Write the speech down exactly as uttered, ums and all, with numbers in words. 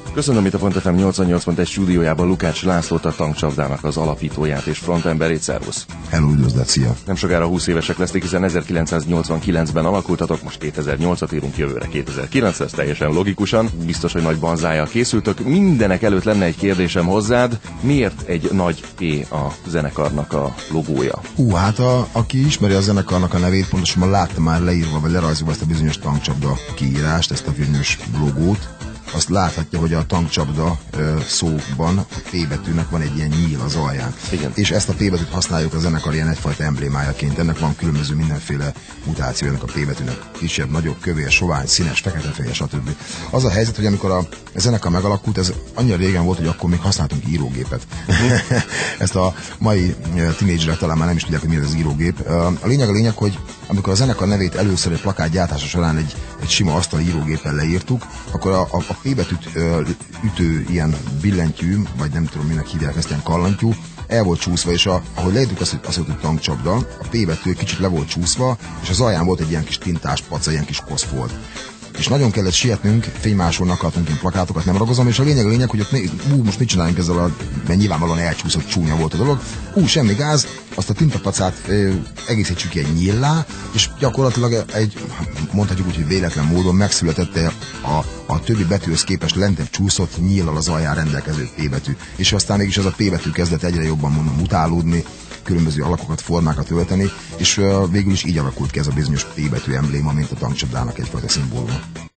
Köszönöm itt a Pont ef em nyolcvannyolc pont egy stúdiójában Lukács Lászlót, a Tankcsapdának az alapítóját és frontemberét. Szervusz! Hello, üdvözlet, szia! Nem sokára húsz évesek lesznek, hiszen ezerkilencszáznyolcvankilencben alakultatok, most kétezer-nyolcat írunk, jövőre kétezer-kilenc lesz, teljesen logikusan. Biztos, hogy nagy banzájjal készültök. Mindenek előtt lenne egy kérdésem hozzád, miért egy nagy P a zenekarnak a logója? Hú, hát a, aki ismeri a zenekarnak a nevét, pontosan látta már leírva, vagy lerajzolva ezt a bizonyos tankcsapda kiírást, ezt a bizonyos logót. Azt láthatja, hogy a tankcsapda ö, szóban a P betűnek van egy ilyen nyíl az alján. Igen. És ezt a P betűt használjuk a zenekar ilyen egyfajta emblémájaként. Ennek van különböző mindenféle mutáció ennek a P betűnek. Kisebb, nagyobb, kövér, sovány, színes, fekete-fehér, stb. Az a helyzet, hogy amikor a zenekar megalakult, ez annyira régen volt, hogy akkor még használtunk írógépet. Ezt a mai tínédzserek talán már nem is tudják, hogy mi ez az írógép. A lényeg a lényeg, hogy amikor a zenekar nevét először egy plakát gyártása során egy, egy sima asztali írógéppel leírtuk, akkor a, a, a P betűt ö, ütő ilyen billentyű, vagy nem tudom minek hívják ezt, ilyen kallantyú, el volt csúszva, és a, ahogy leírtuk azt, azt, hogy tankcsapda, a P betű kicsit le volt csúszva, és az alján volt egy ilyen kis tintás paca, ilyen kis kosz volt. És nagyon kellett sietnünk, fénymásolni akartunk ilyen plakátokat, nem ragozom, és a lényeg a lényeg, hogy ott né, ú, most mit csináljunk ezzel a, mert nyilvánvalóan elcsúszott, csúnya volt a dolog, ú, semmi gáz, azt a tintapacát ö, egészítsük egy nyíllá, és gyakorlatilag egy, mondhatjuk úgy, hogy véletlen módon megszületett a, a többi betűhöz képest lentebb csúszott nyíllal az alján rendelkező P betű. És aztán mégis az a P betű kezdett egyre jobban mondom mutálódni, különböző alakokat, formákat ölteni, és uh, végül is így alakult ki ez a bizonyos P betű embléma, mint a tankcsapdának egyfajta szimbóluma.